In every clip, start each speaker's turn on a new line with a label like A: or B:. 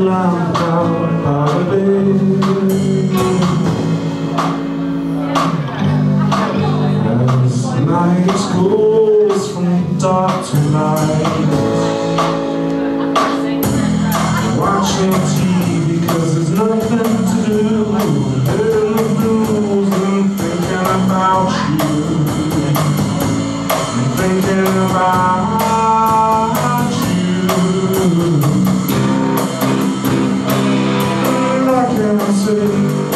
A: lamp down by the bed. As the night goes from dark to light, watching TV cause there's nothing to do, hearing the blues and thinking about you, and thinking about you. And I can't say,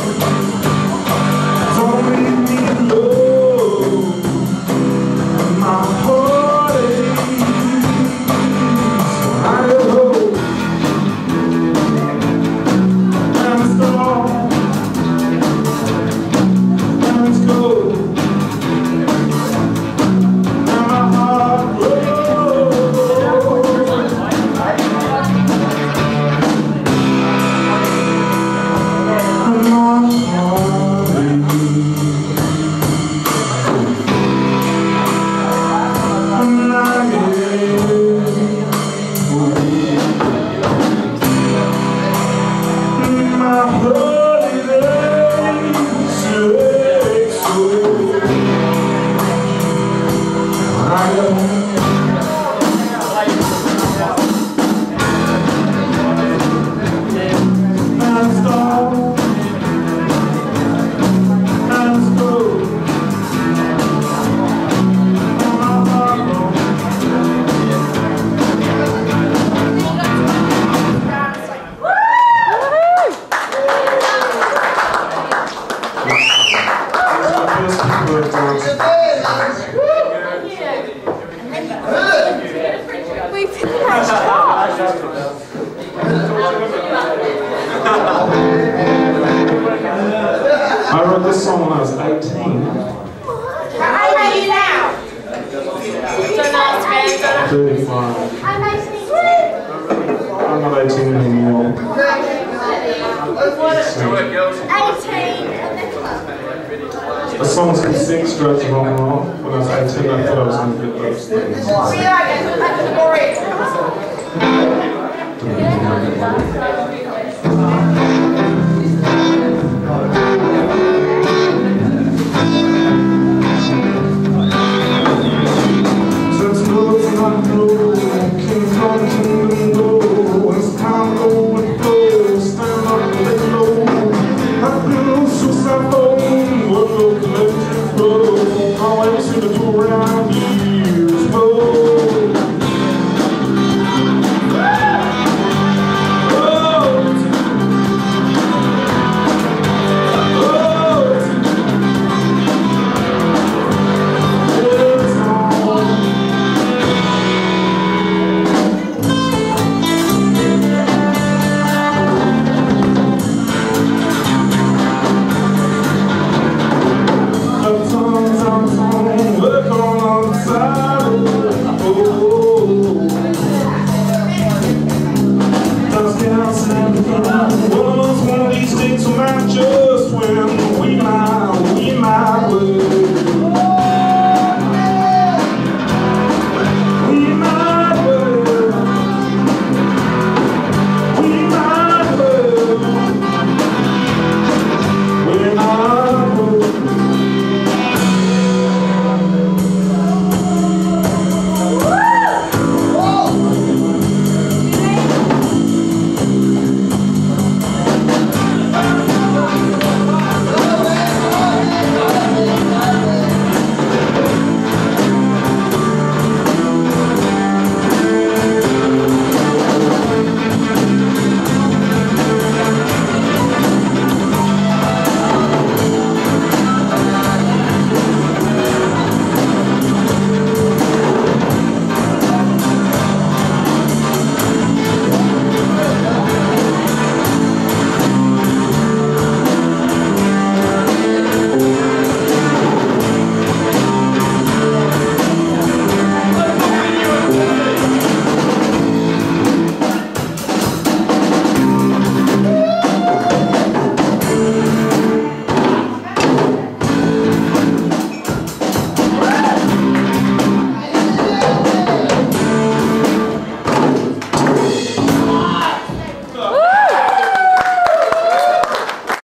A: don't leave me alone, and my heart aches when I go home. I wrote this song when I was 18.
B: How old are you now?
A: 35. I'm not 18 anymore.
B: 18.
A: The song's called Six Strokes of Rock and Roll. When I was 18, I thought I was going to get those things. One of these things will not just win.